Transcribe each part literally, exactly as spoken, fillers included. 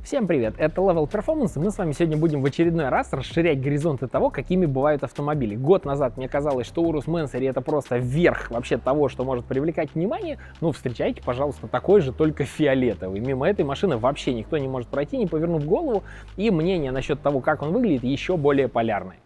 Всем привет, это Level Performance, и мы с вами сегодня будем в очередной раз расширять горизонты того, какими бывают автомобили. Год назад мне казалось, что Urus Mansory это просто верх вообще того, что может привлекать внимание. Ну, встречайте, пожалуйста, такой же, только фиолетовый. Мимо этой машины вообще никто не может пройти, не повернув голову, и мнение насчет того, как он выглядит, еще более полярное.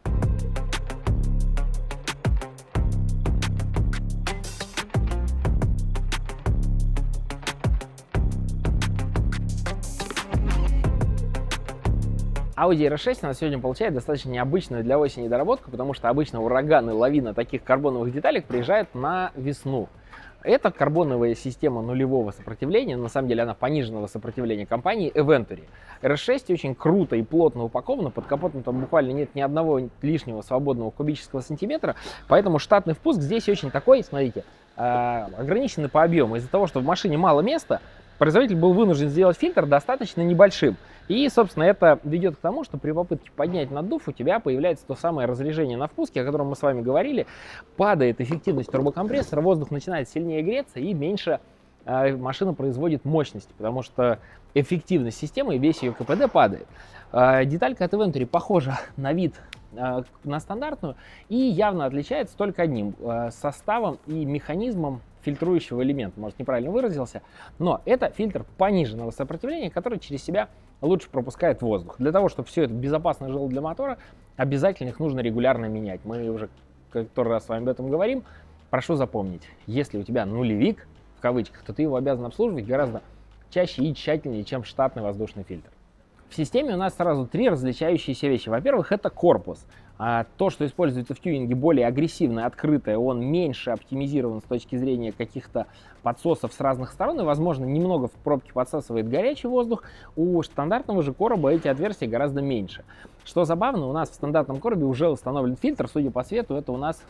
Audi эр эс шесть у нас сегодня получает достаточно необычную для осени доработку, потому что обычно ураган и лавина таких карбоновых деталек приезжает на весну. Это карбоновая система нулевого сопротивления, на самом деле она пониженного сопротивления компании Aventury. эр эс шесть очень круто и плотно упакована, под капотом там буквально нет ни одного лишнего свободного кубического сантиметра, поэтому штатный впуск здесь очень такой, смотрите, ограниченный по объему. Из-за того, что в машине мало места, производитель был вынужден сделать фильтр достаточно небольшим. И, собственно, это ведет к тому, что при попытке поднять наддув у тебя появляется то самое разрежение на впуске, о котором мы с вами говорили. Падает эффективность турбокомпрессора, воздух начинает сильнее греться и меньше э, машина производит мощности, потому что эффективность системы и весь ее ка пэ дэ падает. Э, деталька от Aventury похожа на вид э, на стандартную и явно отличается только одним э, составом и механизмом фильтрующего элемента, может, неправильно выразился, но это фильтр пониженного сопротивления, который через себя лучше пропускает воздух. Для того, чтобы все это безопасно жило для мотора, обязательно их нужно регулярно менять. Мы уже который раз с вами об этом говорим. Прошу запомнить, если у тебя нулевик, в кавычках, то ты его обязан обслуживать гораздо чаще и тщательнее, чем штатный воздушный фильтр. В системе у нас сразу три различающиеся вещи. Во-первых, это корпус. А то, что используется в тюнинге, более агрессивное, открытое, он меньше оптимизирован с точки зрения каких-то подсосов с разных сторон, и, возможно, немного в пробке подсасывает горячий воздух. У стандартного же короба эти отверстия гораздо меньше. Что забавно, у нас в стандартном коробе уже установлен фильтр, судя по цвету, это у нас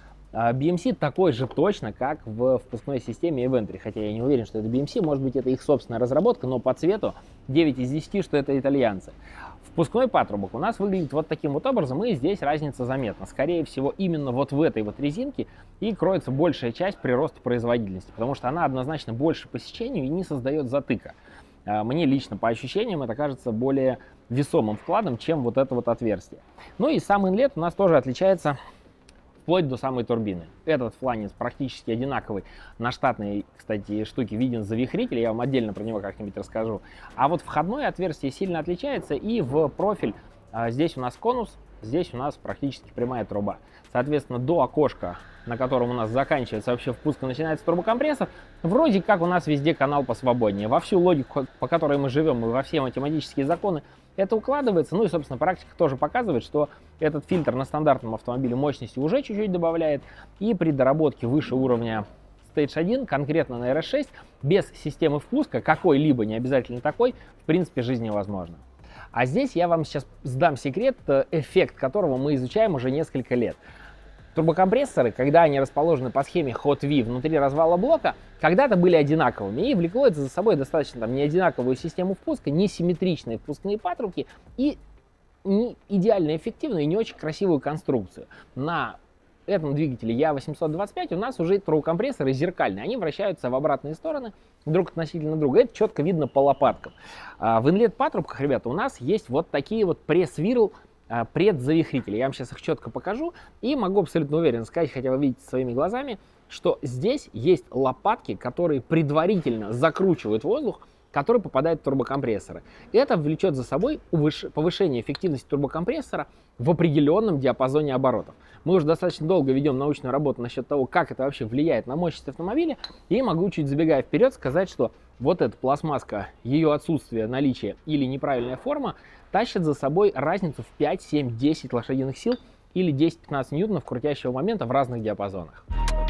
би эм си такой же точно, как в впускной системе Aventury, хотя я не уверен, что это би эм си, может быть, это их собственная разработка, но по цвету девять из десяти, что это итальянцы. Впускной патрубок у нас выглядит вот таким вот образом, и здесь разница заметна. Скорее всего, именно вот в этой вот резинке и кроется большая часть прироста производительности, потому что она однозначно больше по сечению и не создает затыка. Мне лично по ощущениям это кажется более весомым вкладом, чем вот это вот отверстие. Ну и сам инлет у нас тоже отличается вплоть до самой турбины. Этот фланец практически одинаковый. На штатной, кстати, штуке виден завихритель, я вам отдельно про него как-нибудь расскажу. А вот входное отверстие сильно отличается, и в профиль а, здесь у нас конус, здесь у нас практически прямая труба. Соответственно, до окошка, на котором у нас заканчивается вообще впуск и начинается турбокомпрессор, вроде как у нас везде канал посвободнее. Во всю логику, по которой мы живем, и во все математические законы, это укладывается. Ну и, собственно, практика тоже показывает, что этот фильтр на стандартном автомобиле мощности уже чуть-чуть добавляет. И при доработке выше уровня Stage один, конкретно на эр эс шесть, без системы впуска, какой-либо, не обязательно такой, в принципе, жизнь невозможна. А здесь я вам сейчас сдам секрет, эффект которого мы изучаем уже несколько лет. Турбокомпрессоры, когда они расположены по схеме Hot V внутри развала блока, когда-то были одинаковыми, и влекло это за собой достаточно там, неодинаковую систему впуска, несимметричные впускные патрубки и не идеально эффективную и не очень красивую конструкцию. На этом двигателе Я восемьсот двадцать пять у нас уже турбокомпрессоры зеркальные, они вращаются в обратные стороны друг относительно друга, это четко видно по лопаткам. А в инлет-патрубках, ребята, у нас есть вот такие вот пресс-вирл, предзавихрители. Я вам сейчас их четко покажу и могу абсолютно уверенно сказать, хотя вы видите своими глазами, что здесь есть лопатки, которые предварительно закручивают воздух, который попадает в турбокомпрессоры. Это влечет за собой повышение эффективности турбокомпрессора в определенном диапазоне оборотов. Мы уже достаточно долго ведем научную работу насчет того, как это вообще влияет на мощность автомобиля, и могу, чуть забегая вперед, сказать, что вот эта пластмасска, ее отсутствие, наличие или неправильная форма тащит за собой разницу в пять, семь, десять лошадиных сил или десять-пятнадцать ньютонов крутящего момента в разных диапазонах.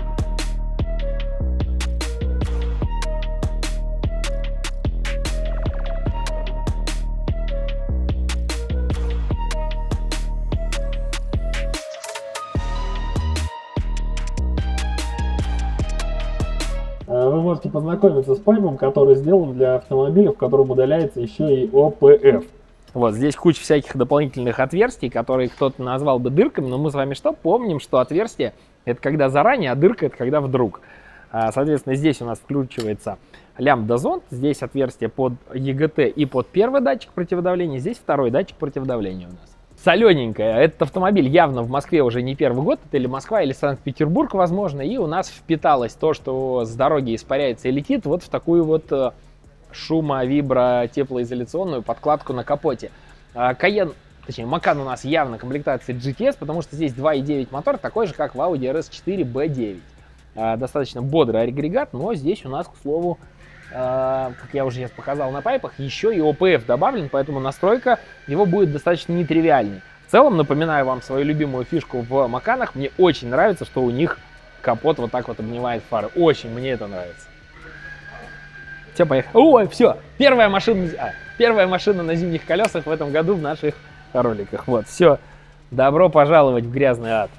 Вы можете познакомиться с пайпом, который сделан для автомобиля, в котором удаляется еще и о пэ эф. Вот здесь куча всяких дополнительных отверстий, которые кто-то назвал бы дырками, но мы с вами что? Помним, что отверстие — это когда заранее, а дырка — это когда вдруг. Соответственно, здесь у нас включивается лямбда-зонд, здесь отверстие под и джи ти и под первый датчик противодавления, здесь второй датчик противодавления у нас. Солененькая. Этот автомобиль явно в Москве уже не первый год, это или Москва, или Санкт-Петербург, возможно, и у нас впиталось то, что с дороги испаряется и летит, вот в такую вот шумо, вибро, теплоизоляционную подкладку на капоте. Кайен, точнее, Макан у нас явно комплектации джи ти эс, потому что здесь два и девять мотор, такой же, как в Audi эр эс четыре би девять. Достаточно бодрый агрегат, но здесь у нас, к слову, как я уже сейчас показал на пайпах, еще и о пи эф добавлен, поэтому настройка его будет достаточно нетривиальной. В целом, напоминаю вам свою любимую фишку в Маканах, мне очень нравится, что у них капот вот так вот обнимает фары. Очень мне это нравится. Все, поехали. Ой, все, первая машина, а, первая машина на зимних колесах в этом году в наших роликах. Вот, все, добро пожаловать в грязный ад.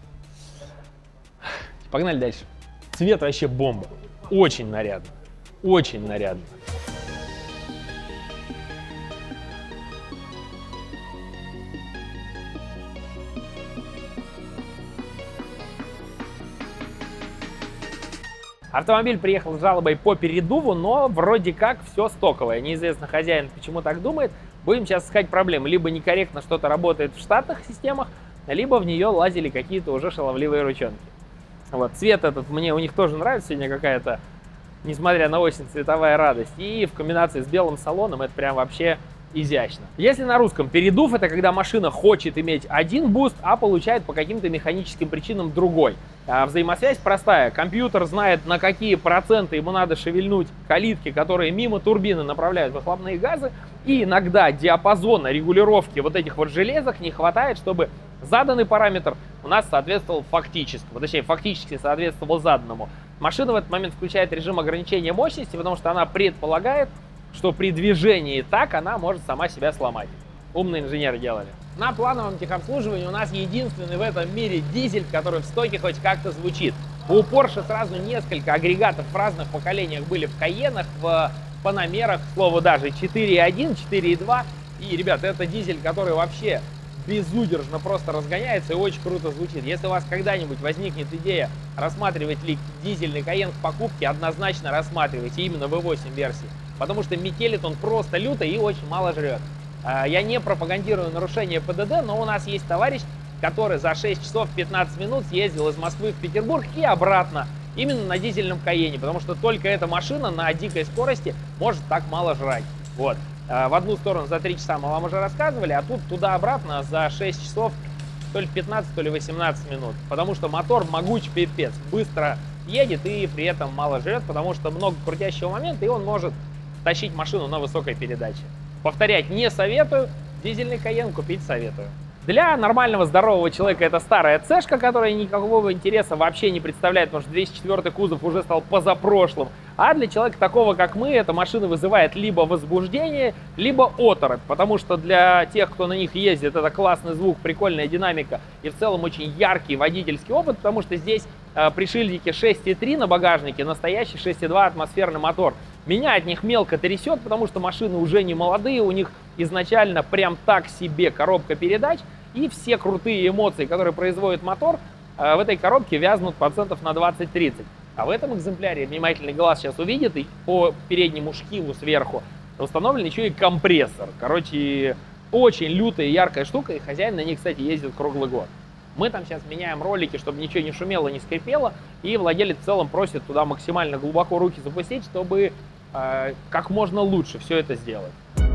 Погнали дальше. Цвет вообще бомба, очень нарядно. Очень нарядно. Автомобиль приехал с жалобой по передуву, но вроде как все стоковое. Неизвестно, хозяин почему так думает. Будем сейчас искать проблемы. Либо некорректно что-то работает в штатных системах, либо в нее лазили какие-то уже шаловливые ручонки. Вот, цвет этот мне у них тоже нравится. Сегодня какая-то, несмотря на осень, цветовая радость. И в комбинации с белым салоном это прям вообще изящно. Если на русском передув, это когда машина хочет иметь один буст, а получает по каким-то механическим причинам другой. А взаимосвязь простая. Компьютер знает, на какие проценты ему надо шевельнуть калитки, которые мимо турбины направляют выхлопные газы. И иногда диапазона регулировки вот этих вот железок не хватает, чтобы заданный параметр у нас соответствовал фактическому. Точнее, фактически соответствовал заданному. Машина в этот момент включает режим ограничения мощности, потому что она предполагает, что при движении так она может сама себя сломать. Умные инженеры делали. На плановом техобслуживании у нас единственный в этом мире дизель, который в стоке хоть как-то звучит. У Porsche сразу несколько агрегатов в разных поколениях были в Кайенах, в Панамерах, к слову, даже четыре и один, четыре и два. И, ребят, это дизель, который вообще безудержно просто разгоняется и очень круто звучит. Если у вас когда-нибудь возникнет идея рассматривать ли дизельный Кайен в покупке, однозначно рассматривайте именно ви восемь версии. Потому что метелит он просто люто и очень мало жрет. Я не пропагандирую нарушение пэ дэ дэ, но у нас есть товарищ, который за шесть часов пятнадцать минут съездил из Москвы в Петербург и обратно. Именно на дизельном Кайене, потому что только эта машина на дикой скорости может так мало жрать. Вот. В одну сторону за три часа мы вам уже рассказывали, а тут туда-обратно за шесть часов то ли пятнадцать, то ли восемнадцать минут. Потому что мотор могуч пипец, быстро едет и при этом мало жрет, потому что много крутящего момента, и он может тащить машину на высокой передаче. Повторять не советую, дизельный Кайен купить советую. Для нормального здорового человека это старая цешка, которая никакого интереса вообще не представляет, потому что двести четвёртый кузов уже стал позапрошлым. А для человека такого, как мы, эта машина вызывает либо возбуждение, либо оторопь. Потому что для тех, кто на них ездит, это классный звук, прикольная динамика и в целом очень яркий водительский опыт, потому что здесь э, при шильдике шесть и три на багажнике настоящий шесть и два атмосферный мотор. Меня от них мелко трясет, потому что машины уже не молодые, у них изначально прям так себе коробка передач, и все крутые эмоции, которые производит мотор, в этой коробке вязнут процентов на двадцать-тридцать. А в этом экземпляре, внимательный глаз сейчас увидит, и по переднему шкиву сверху установлен еще и компрессор. Короче, очень лютая и яркая штука, и хозяин на ней, кстати, ездит круглый год. Мы там сейчас меняем ролики, чтобы ничего не шумело, не скрипело, и владелец в целом просит туда максимально глубоко руки запустить, чтобы э, как можно лучше все это сделать.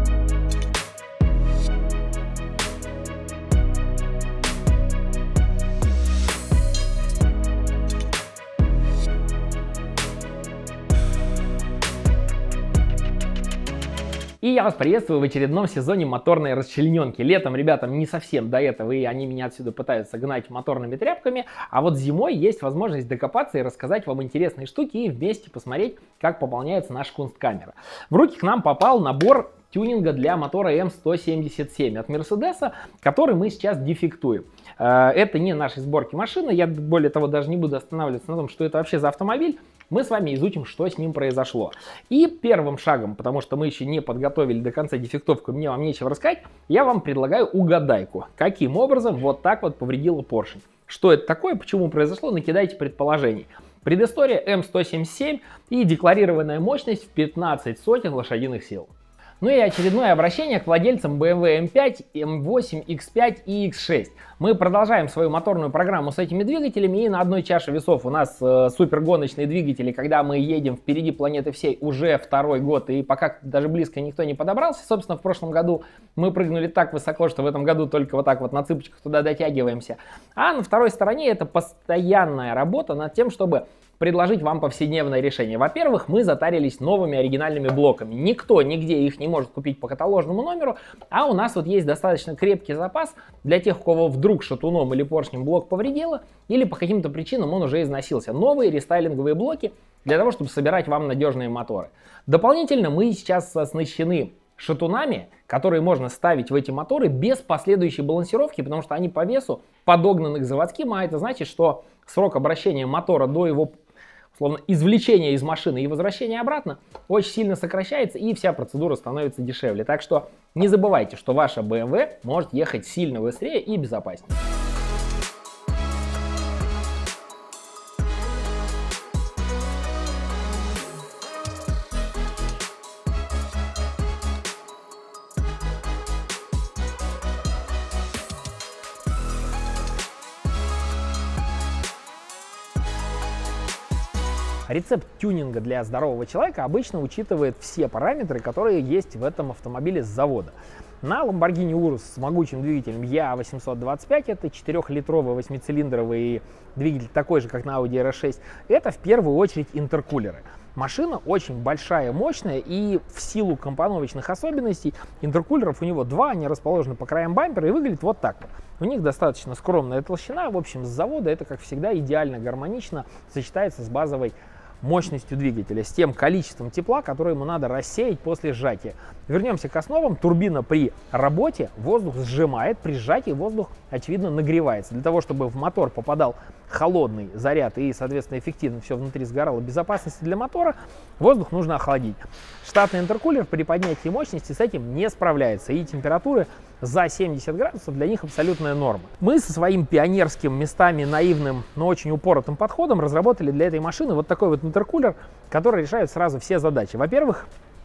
И я вас приветствую в очередном сезоне моторной расчлененки. Летом ребятам не совсем до этого, и они меня отсюда пытаются гнать моторными тряпками. А вот зимой есть возможность докопаться и рассказать вам интересные штуки и вместе посмотреть, как пополняется наша кунсткамера. В руки к нам попал набор тюнинга для мотора эм сто семьдесят семь от Мерседеса, который мы сейчас дефектуем. Это не нашей сборки машины, я более того даже не буду останавливаться на том, что это вообще за автомобиль. Мы с вами изучим, что с ним произошло. И первым шагом, потому что мы еще не подготовили до конца дефектовку, мне вам нечего рассказать, я вам предлагаю угадайку, каким образом вот так вот повредила поршень. Что это такое, почему произошло, накидайте предположений. Предыстория эм сто семьдесят семь и декларированная мощность в пятнадцать сотен лошадиных сил. Ну и очередное обращение к владельцам бэ эм вэ эм пять, эм восемь, икс пять и икс шесть. Мы продолжаем свою моторную программу с этими двигателями, и на одной чаше весов у нас э, супергоночные двигатели, когда мы едем впереди планеты всей уже второй год, и пока даже близко никто не подобрался. Собственно, в прошлом году мы прыгнули так высоко, что в этом году только вот так вот на цыпочках туда дотягиваемся. А на второй стороне это постоянная работа над тем, чтобы предложить вам повседневное решение. Во-первых, мы затарились новыми оригинальными блоками. Никто нигде их не может купить по каталожному номеру, а у нас вот есть достаточно крепкий запас для тех, у кого вдруг шатуном или поршнем блок повредило, или по каким-то причинам он уже износился. Новые рестайлинговые блоки для того, чтобы собирать вам надежные моторы. Дополнительно мы сейчас оснащены шатунами, которые можно ставить в эти моторы без последующей балансировки, потому что они по весу подогнаны к заводским, а это значит, что срок обращения мотора до его словно извлечения из машины и возвращения обратно очень сильно сокращается, и вся процедура становится дешевле. Так что не забывайте, что ваша бэ эм вэ может ехать сильно быстрее и безопаснее. Рецепт тюнинга для здорового человека обычно учитывает все параметры, которые есть в этом автомобиле с завода. На Lamborghini Urus с могучим двигателем и а восемьсот двадцать пять, это четырехлитровый восьмицилиндровый двигатель, такой же, как на Audi эр эс шесть, это в первую очередь интеркулеры. Машина очень большая, мощная, и в силу компоновочных особенностей интеркулеров у него два, они расположены по краям бампера и выглядят вот так вот. У них достаточно скромная толщина, в общем, с завода это, как всегда, идеально гармонично сочетается с базовой мощностью двигателя, с тем количеством тепла, которое ему надо рассеять после сжатия. Вернемся к основам. Турбина при работе воздух сжимает, при сжатии воздух, очевидно, нагревается. Для того, чтобы в мотор попадал холодный заряд и, соответственно, эффективно все внутри сгорало, безопасности для мотора, воздух нужно охладить. Штатный интеркулер при поднятии мощности с этим не справляется, и температуры за семьдесят градусов для них абсолютная норма. Мы со своим пионерским, местами наивным, но очень упоротым подходом разработали для этой машины вот такой вот интеркулер, который решает сразу все задачи. Во-первых,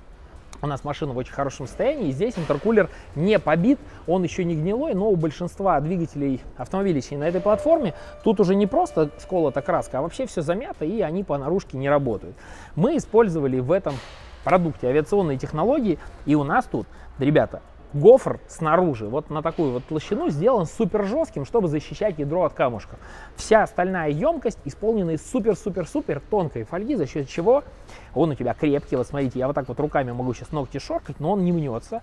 у нас машина в очень хорошем состоянии, и здесь интеркулер не побит, он еще не гнилой, но у большинства двигателей автомобилей на этой платформе тут уже не просто сколота краска, а вообще все замято, и они по наружке не работают. Мы использовали в этом продукте авиационные технологии, и у нас тут, ребята, гофр снаружи, вот на такую вот толщину, сделан супер жестким, чтобы защищать ядро от камушков. Вся остальная емкость исполнена из супер-супер-супер тонкой фольги, за счет чего он у тебя крепкий. Вот смотрите, я вот так вот руками могу сейчас ногти шоркать, но он не мнется.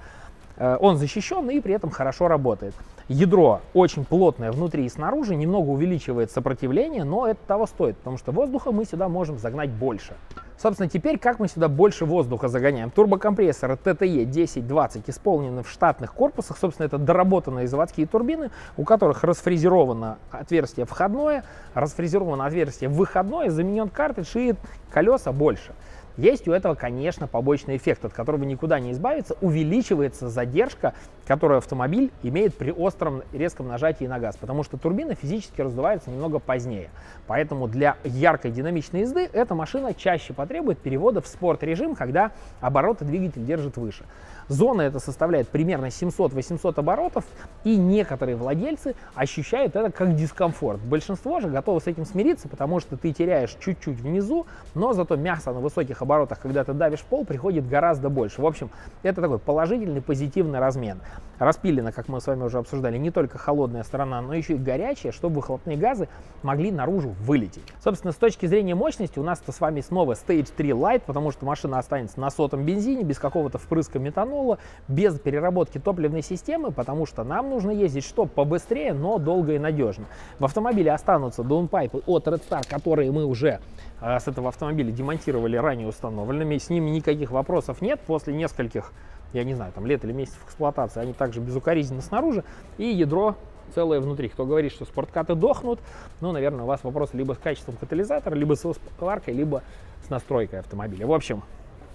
Он защищен и при этом хорошо работает. Ядро очень плотное внутри и снаружи, немного увеличивает сопротивление, но это того стоит, потому что воздуха мы сюда можем загнать больше. Собственно, теперь как мы сюда больше воздуха загоняем? Турбокомпрессоры тэ тэ е десять двадцать исполнены в штатных корпусах. Собственно, это доработанные заводские турбины, у которых расфрезеровано отверстие входное, расфрезеровано отверстие выходное, заменен картридж и колеса больше. Есть у этого, конечно, побочный эффект, от которого никуда не избавиться. Увеличивается задержка, которую автомобиль имеет при остром резком нажатии на газ, потому что турбина физически раздувается немного позднее. Поэтому для яркой динамичной езды эта машина чаще потребует перевода в спорт-режим, когда обороты двигатель держит выше. Зона эта составляет примерно семьсот-восемьсот оборотов, и некоторые владельцы ощущают это как дискомфорт. Большинство же готовы с этим смириться, потому что ты теряешь чуть-чуть внизу, но зато мясо на высоких оборотах, когда ты давишь в пол, приходит гораздо больше. В общем, это такой положительный, позитивный размен. Распилена, как мы с вами уже обсуждали, не только холодная сторона, но еще и горячая, чтобы выхлопные газы могли наружу вылететь. Собственно, с точки зрения мощности у нас-то с вами снова стейдж три Lite, потому что машина останется на сотом бензине, без какого-то впрыска метанола, без переработки топливной системы, потому что нам нужно ездить что побыстрее, но долго и надежно. В автомобиле останутся даунпайпы от Red Star, которые мы уже э, с этого автомобиля демонтировали ранее установленными, с ними никаких вопросов нет. После нескольких, я не знаю, там лет или месяцев эксплуатации они также безукоризненно снаружи, и ядро целое внутри. Кто говорит, что спорткаты дохнут, ну, наверное, у вас вопрос либо с качеством катализатора, либо с сваркой, либо с настройкой автомобиля. В общем,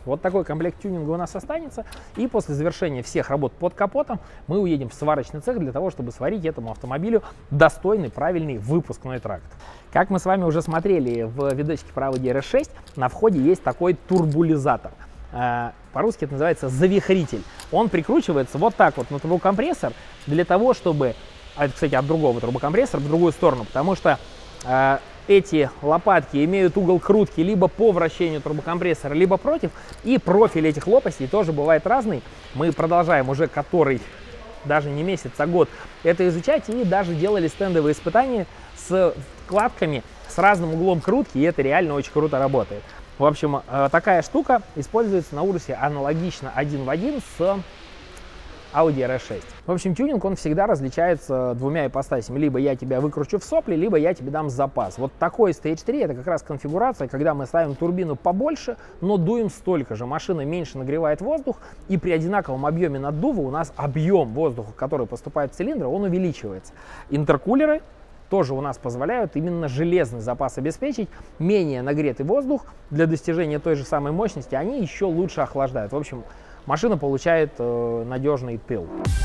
Вот такой комплект тюнинга у нас останется. И после завершения всех работ под капотом мы уедем в сварочный цех для того, чтобы сварить этому автомобилю достойный, правильный выпускной тракт. Как мы с вами уже смотрели в видосике про Audi эр эс шесть, на входе есть такой турбулизатор. По-русски это называется завихритель. Он прикручивается вот так вот на турбокомпрессор для того, чтобы... А это, кстати, от другого турбокомпрессора в другую сторону, потому что э, эти лопатки имеют угол крутки либо по вращению турбокомпрессора, либо против. И профиль этих лопастей тоже бывает разный. Мы продолжаем уже который, даже не месяц, а год, это изучать. И даже делали стендовые испытания с вкладками с разным углом крутки. И это реально очень круто работает. В общем, э, такая штука используется на Урусе аналогично один в один с Audi эр эс шесть. В общем, тюнинг, он всегда различается двумя ипостасями. Либо я тебя выкручу в сопли, либо я тебе дам запас. Вот такой стейдж три это как раз конфигурация, когда мы ставим турбину побольше, но дуем столько же. Машина меньше нагревает воздух, и при одинаковом объеме наддува у нас объем воздуха, который поступает в цилиндр, он увеличивается. Интеркулеры тоже у нас позволяют именно железный запас обеспечить. Менее нагретый воздух для достижения той же самой мощности, они еще лучше охлаждают. В общем, машина получает э, надежный тыл.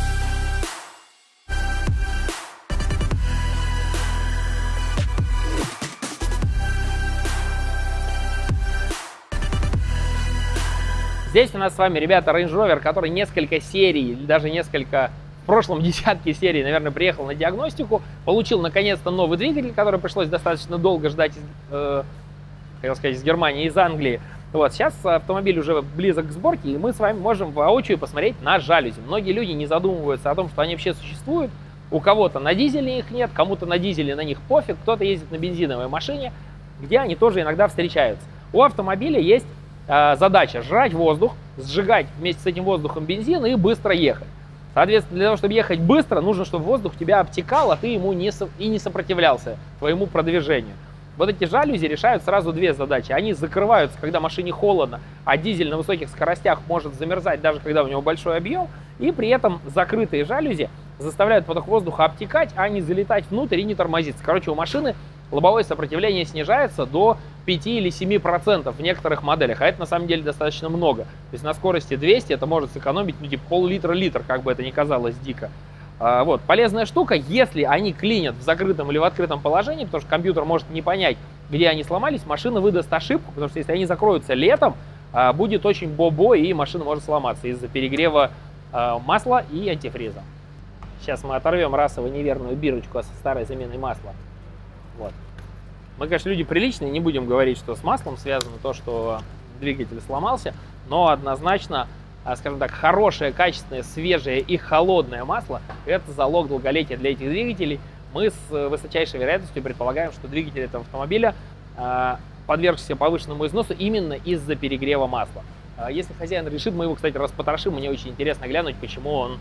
Здесь у нас с вами, ребята, Range Rover, который несколько серий, или даже несколько, в прошлом десятки серий, наверное, приехал на диагностику, получил наконец-то новый двигатель, который пришлось достаточно долго ждать, э, хотел сказать, из Германии, из Англии. Вот, сейчас автомобиль уже близок к сборке, и мы с вами можем воочию посмотреть на жалюзи. Многие люди не задумываются о том, что они вообще существуют. У кого-то на дизеле их нет, кому-то на дизеле на них пофиг, кто-то ездит на бензиновой машине, где они тоже иногда встречаются. У автомобиля есть э, задача жрать воздух, сжигать вместе с этим воздухом бензин и быстро ехать. Соответственно, для того, чтобы ехать быстро, нужно, чтобы воздух тебя обтекал, а ты ему не со... и не сопротивлялся твоему продвижению. Вот эти жалюзи решают сразу две задачи. Они закрываются, когда машине холодно, а дизель на высоких скоростях может замерзать, даже когда у него большой объем. И при этом закрытые жалюзи заставляют поток воздуха обтекать, а не залетать внутрь и не тормозиться. Короче, у машины лобовое сопротивление снижается до пяти или семи процентов в некоторых моделях. А это на самом деле достаточно много. То есть на скорости двести это может сэкономить ну, типа пол-литра-литр, как бы это ни казалось дико. Вот, полезная штука, если они клинят в закрытом или в открытом положении, потому что компьютер может не понять, где они сломались, машина выдаст ошибку, потому что если они закроются летом, будет очень бобо, и машина может сломаться из-за перегрева масла и антифриза. Сейчас мы оторвем расово неверную бирочку со старой заменой масла. Вот. Мы, конечно, люди приличные, не будем говорить, что с маслом связано то, что двигатель сломался, но однозначно, скажем так, хорошее, качественное, свежее и холодное масло – это залог долголетия для этих двигателей. Мы с высочайшей вероятностью предполагаем, что двигатель этого автомобиля э, подвергся повышенному износу именно из-за перегрева масла. Э, если хозяин решит, мы его, кстати, распотрошим. Мне очень интересно глянуть, почему он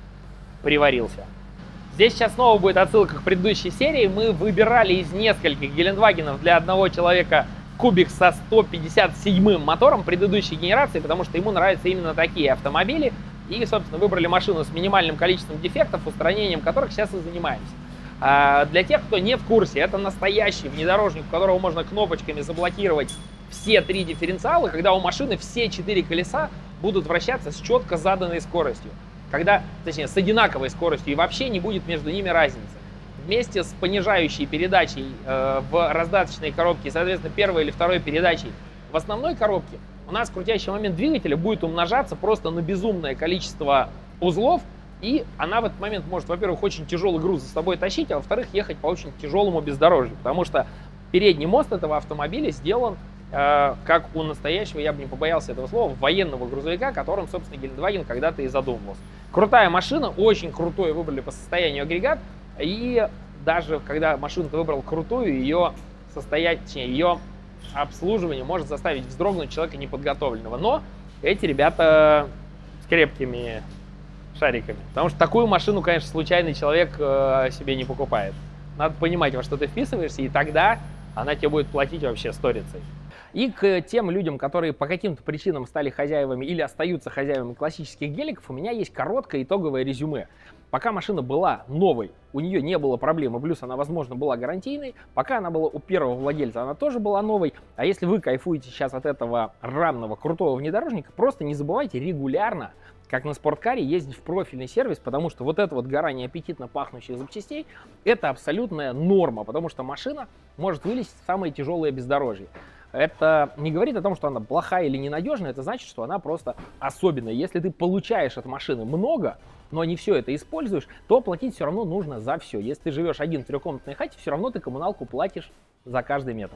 приварился. Здесь сейчас снова будет отсылка к предыдущей серии. Мы выбирали из нескольких Гелендвагенов для одного человека кубик со сто пятьдесят седьмым мотором предыдущей генерации, потому что ему нравятся именно такие автомобили. И, собственно, выбрали машину с минимальным количеством дефектов, устранением которых сейчас и занимаемся. А для тех, кто не в курсе, это настоящий внедорожник, у которого можно кнопочками заблокировать все три дифференциала, когда у машины все четыре колеса будут вращаться с четко заданной скоростью. Когда, точнее, с одинаковой скоростью, и вообще не будет между ними разницы. Вместе с понижающей передачей э, в раздаточной коробке, соответственно, первой или второй передачей в основной коробке, у нас крутящий момент двигателя будет умножаться просто на безумное количество узлов, и она в этот момент может, во-первых, очень тяжелый груз за собой тащить, а во-вторых, ехать по очень тяжелому бездорожью, потому что передний мост этого автомобиля сделан э, как у настоящего, я бы не побоялся этого слова, военного грузовика, которым, собственно, Гелендваген когда-то и задумывался. Крутая машина, очень крутой выбрали по состоянию агрегат. И даже когда машину ты выбрал крутую, ее состояние, ее обслуживание может заставить вздрогнуть человека неподготовленного. Но эти ребята с крепкими шариками. Потому что такую машину, конечно, случайный человек э, себе не покупает. Надо понимать, во что ты вписываешься, и тогда она тебе будет платить вообще сторицей. И к тем людям, которые по каким-то причинам стали хозяевами или остаются хозяевами классических геликов, у меня есть короткое итоговое резюме. Пока машина была новой, у нее не было проблем, и плюс она, возможно, была гарантийной. Пока она была у первого владельца, она тоже была новой. А если вы кайфуете сейчас от этого рамного, крутого внедорожника, просто не забывайте регулярно, как на спорткаре, ездить в профильный сервис, потому что вот эта вот гора неаппетитно пахнущих запчастей – это абсолютная норма, потому что машина может вылезть в самые тяжелые бездорожья. Это не говорит о том, что она плохая или ненадежная, это значит, что она просто особенная. Если ты получаешь от машины много, но не все это используешь, то платить все равно нужно за все. Если ты живешь один в трехкомнатной хате, все равно ты коммуналку платишь за каждый метр.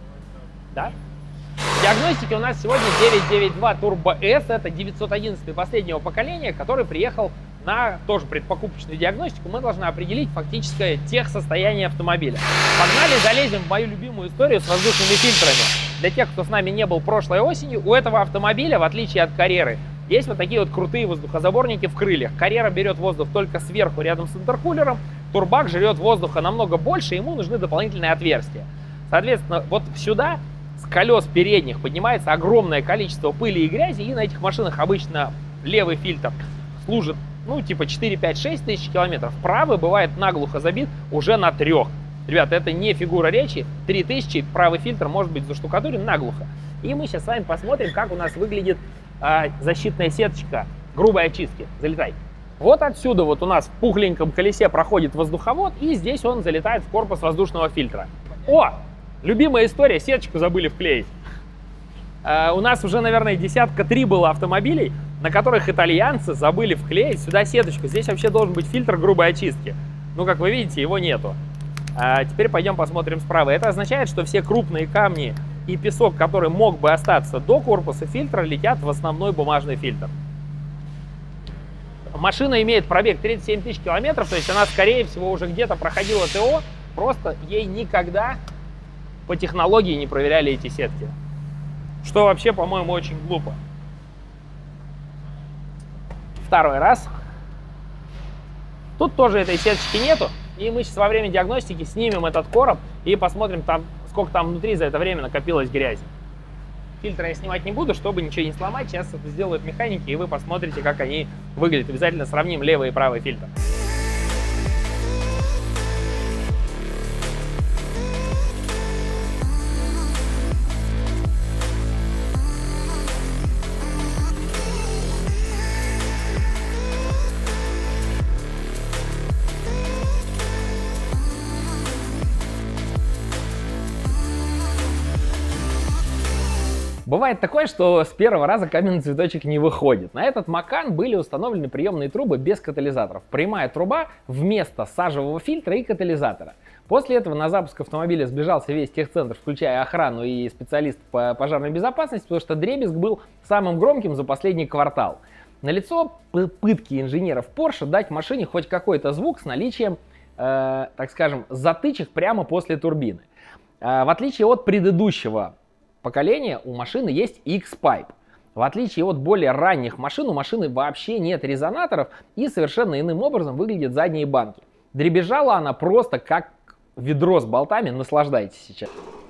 Да? В диагностике у нас сегодня девятьсот девяносто два Turbo S, это девятьсот одиннадцатый последнего поколения, который приехал на тоже предпокупочную диагностику. Мы должны определить фактическое техсостояние автомобиля. Погнали, залезем в мою любимую историю с воздушными фильтрами. Для тех, кто с нами не был прошлой осенью, у этого автомобиля, в отличие от Карьеры, есть вот такие вот крутые воздухозаборники в крыльях. Карьера берет воздух только сверху, рядом с интеркулером. Турбак жрет воздуха намного больше, ему нужны дополнительные отверстия. Соответственно, вот сюда с колес передних поднимается огромное количество пыли и грязи, и на этих машинах обычно левый фильтр служит, ну, типа четыре, пять, шесть тысяч километров. Правый бывает наглухо забит уже на трех. Ребята, это не фигура речи. три тысячи, правый фильтр может быть заштукатурен наглухо. И мы сейчас с вами посмотрим, как у нас выглядит а, защитная сеточка грубой очистки. Залетай. Вот отсюда вот у нас в пухленьком колесе проходит воздуховод, и здесь он залетает в корпус воздушного фильтра. О! Любимая история, сеточку забыли вклеить. А, у нас уже, наверное, десятка три было автомобилей, на которых итальянцы забыли вклеить сюда сеточку. Здесь вообще должен быть фильтр грубой очистки. Ну, как вы видите, его нету. А теперь пойдем посмотрим справа. Это означает, что все крупные камни и песок, который мог бы остаться до корпуса фильтра, летят в основной бумажный фильтр. Машина имеет пробег тридцать семь тысяч километров, то есть она, скорее всего, уже где-то проходила ТО, просто ей никогда по технологии не проверяли эти сетки. Что вообще, по-моему, очень глупо. Второй раз. Тут тоже этой сеточки нету. И мы сейчас во время диагностики снимем этот короб и посмотрим, там, сколько там внутри за это время накопилось грязи. Фильтры я снимать не буду, чтобы ничего не сломать. Сейчас это сделают механики, и вы посмотрите, как они выглядят. Обязательно сравним левый и правый фильтр. Бывает такое, что с первого раза каменный цветочек не выходит. На этот Макан были установлены приемные трубы без катализаторов. Прямая труба вместо сажевого фильтра и катализатора. После этого на запуск автомобиля сбежался весь техцентр, включая охрану и специалистов по пожарной безопасности, потому что дребезг был самым громким за последний квартал. Налицо попытки инженеров Porsche дать машине хоть какой-то звук с наличием, э, так скажем, затычек прямо после турбины. Э, в отличие от предыдущего поколения, у машины есть X-Pipe. В отличие от более ранних машин, у машины вообще нет резонаторов, и совершенно иным образом выглядят задние банки. Дребезжала она просто как ведро с болтами. Наслаждайтесь сейчас.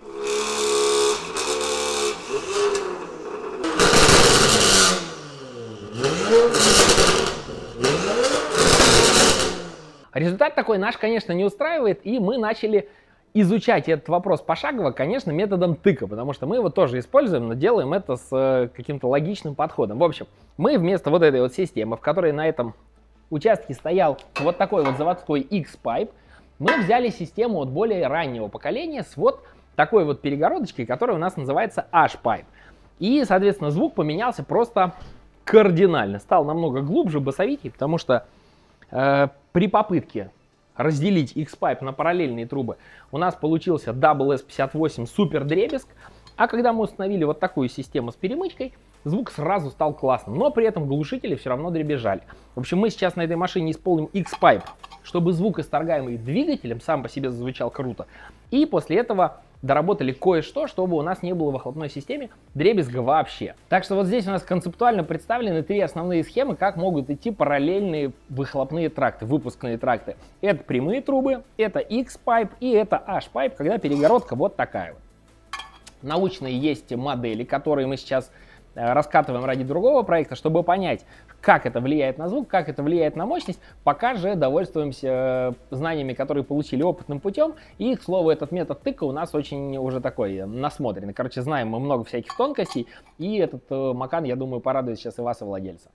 Результат такой наш, конечно, не устраивает, и мы начали изучать этот вопрос пошагово, конечно, методом тыка, потому что мы его тоже используем, но делаем это с э, каким-то логичным подходом. В общем, мы вместо вот этой вот системы, в которой на этом участке стоял вот такой вот заводской X-Pipe, мы взяли систему от более раннего поколения с вот такой вот перегородочкой, которая у нас называется H-Pipe. И, соответственно, звук поменялся просто кардинально. Стал намного глубже, басовитей, потому что э, при попытке разделить X-Pipe на параллельные трубы у нас получился дабл эс пятьдесят восемь супер дребезг, а когда мы установили вот такую систему с перемычкой, звук сразу стал классным, но при этом глушители все равно дребезжали. В общем, мы сейчас на этой машине исполним X-Pipe, чтобы звук, исторгаемый двигателем, сам по себе зазвучал круто, и после этого доработали кое-что, чтобы у нас не было в выхлопной системе дребезга вообще. Так что вот здесь у нас концептуально представлены три основные схемы, как могут идти параллельные выхлопные тракты, выпускные тракты. Это прямые трубы, это X-Pipe и это H-Pipe, когда перегородка вот такая вот. научные есть модели, которые мы сейчас раскатываем ради другого проекта, чтобы понять, как это влияет на звук, как это влияет на мощность. Пока же довольствуемся знаниями, которые получили опытным путем. И, к слову, этот метод тыка у нас очень уже такой насмотренный. Короче, знаем мы много всяких тонкостей. И этот Макан, я думаю, порадует сейчас и вас, и владельца.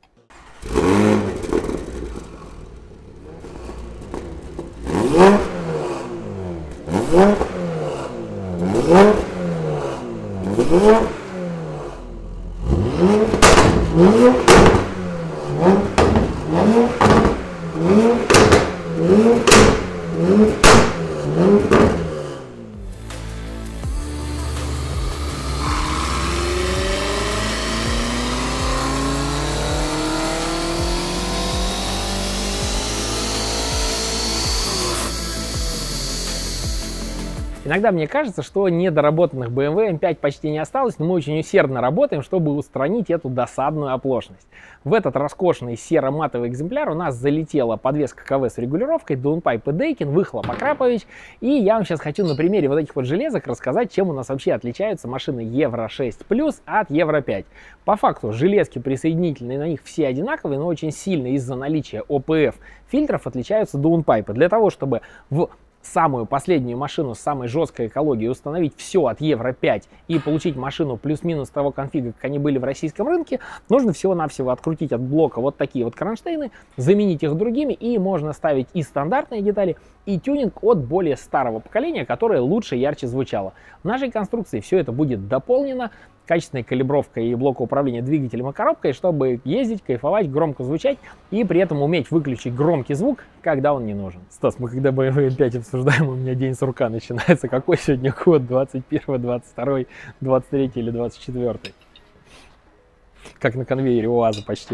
Иногда мне кажется, что недоработанных бэ эм вэ эм пять почти не осталось, но мы очень усердно работаем, чтобы устранить эту досадную оплошность. В этот роскошный серо-матовый экземпляр у нас залетела подвеска ка вэ с регулировкой, даунпайп и Дейкин, выхлоп Акрапович. И я вам сейчас хочу на примере вот этих вот железок рассказать, чем у нас вообще отличаются машины Евро шесть плюс от Евро пять. По факту железки присоединительные на них все одинаковые, но очень сильно из-за наличия о пэ эф фильтров отличаются даунпайпы. Для того, чтобы в самую последнюю машину с самой жесткой экологией установить все от Евро пять и получить машину плюс-минус того конфига, как они были в российском рынке, нужно всего-навсего открутить от блока вот такие вот кронштейны, заменить их другими, и можно ставить и стандартные детали, и тюнинг от более старого поколения, которое лучше и ярче звучало. В нашей конструкции все это будет дополнено качественной калибровкой и блока управления двигателем и коробкой, чтобы ездить, кайфовать, громко звучать и при этом уметь выключить громкий звук, когда он не нужен. Стас, мы когда бэ эм вэ эм пять обсуждаем, у меня день сурка начинается. Какой сегодня год? двадцать первый, двадцать второй, двадцать третий или двадцать четвёртый? Как на конвейере УАЗа почти.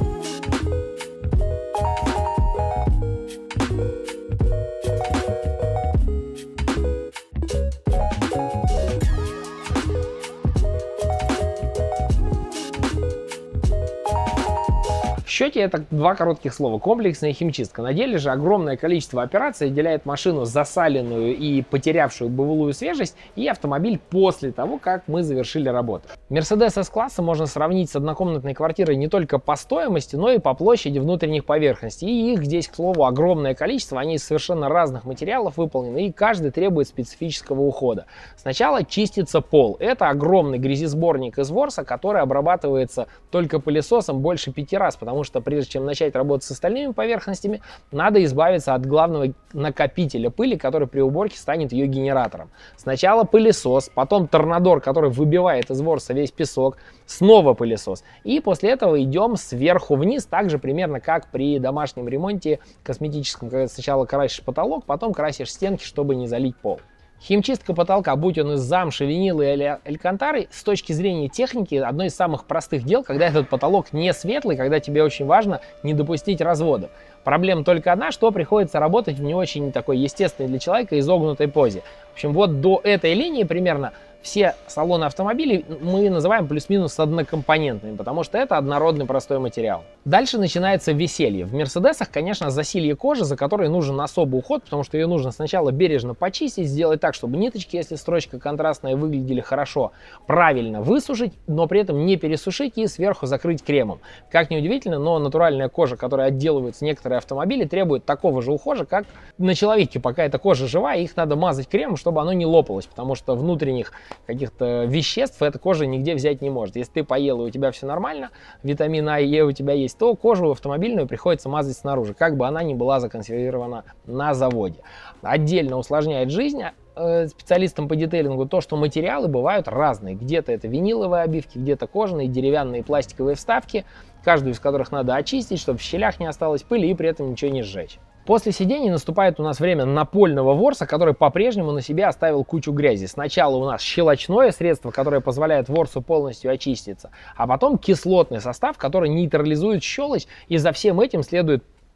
В счете это два коротких слова: комплексная химчистка. На деле же огромное количество операций отделяет машину засаленную и потерявшую бывалую свежесть и автомобиль после того, как мы завершили работу. Мерседес эс-класса можно сравнить с однокомнатной квартирой не только по стоимости, но и по площади внутренних поверхностей. И их здесь, к слову, огромное количество. Они из совершенно разных материалов выполнены, и каждый требует специфического ухода. Сначала чистится пол. Это огромный грязесборник из ворса, который обрабатывается только пылесосом больше пяти раз, потому что прежде чем начать работать с остальными поверхностями, надо избавиться от главного накопителя пыли, который при уборке станет ее генератором. Сначала пылесос, потом торнадор, который выбивает из ворса весь песок, снова пылесос. И после этого идем сверху вниз, так же примерно как при домашнем ремонте косметическом, когда сначала красишь потолок, потом красишь стенки, чтобы не залить пол. Химчистка потолка, будь он из замши, винила или алькантары, с точки зрения техники, одно из самых простых дел, когда этот потолок не светлый, когда тебе очень важно не допустить разводов. Проблема только одна, что приходится работать в не очень такой естественной для человека изогнутой позе. В общем, вот до этой линии примерно все салоны автомобилей мы называем плюс-минус однокомпонентными, потому что это однородный простой материал. Дальше начинается веселье. В Мерседесах, конечно, засилье кожи, за которой нужен особый уход, потому что ее нужно сначала бережно почистить, сделать так, чтобы ниточки, если строчка контрастная, выглядели хорошо, правильно высушить, но при этом не пересушить и сверху закрыть кремом. Как ни удивительно, но натуральная кожа, которой отделываются некоторые автомобили, требует такого же ухода, как на человеке. Пока эта кожа живая, их надо мазать кремом, чтобы оно не лопалось, потому что внутренних каких-то веществ эта кожа нигде взять не может. Если ты поел и у тебя все нормально, витамин А и Е у тебя есть, то кожу автомобильную приходится мазать снаружи, как бы она ни была законсервирована на заводе. Отдельно усложняет жизнь э, специалистам по детейлингу то, что материалы бывают разные. Где-то это виниловые обивки, где-то кожаные, деревянные, пластиковые вставки, каждую из которых надо очистить, чтобы в щелях не осталось пыли и при этом ничего не сжечь. После сидений наступает у нас время напольного ворса, который по-прежнему на себе оставил кучу грязи. Сначала у нас щелочное средство, которое позволяет ворсу полностью очиститься, а потом кислотный состав, который нейтрализует щелочь, и за всем этим следует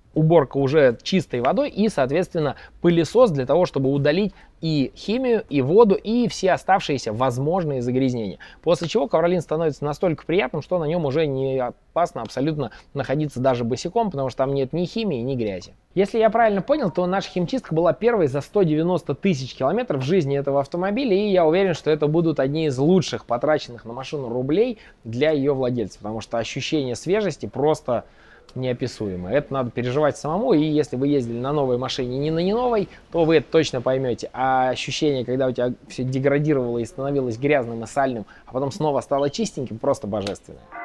уборка уже чистой водой и, соответственно, пылесос для того, чтобы удалить и химию, и воду, и все оставшиеся возможные загрязнения. После чего ковролин становится настолько приятным, что на нем уже не опасно абсолютно находиться даже босиком, потому что там нет ни химии, ни грязи. Если я правильно понял, то наша химчистка была первой за сто девяносто тысяч километров в жизни этого автомобиля, и я уверен, что это будут одни из лучших потраченных на машину рублей для ее владельца, потому что ощущение свежести просто неописуемо. Это надо переживать самому, и если вы ездили на новой машине, не на не новой, то вы это точно поймете. А ощущение, когда у тебя все деградировало и становилось грязным и сальным, а потом снова стало чистеньким, просто божественное.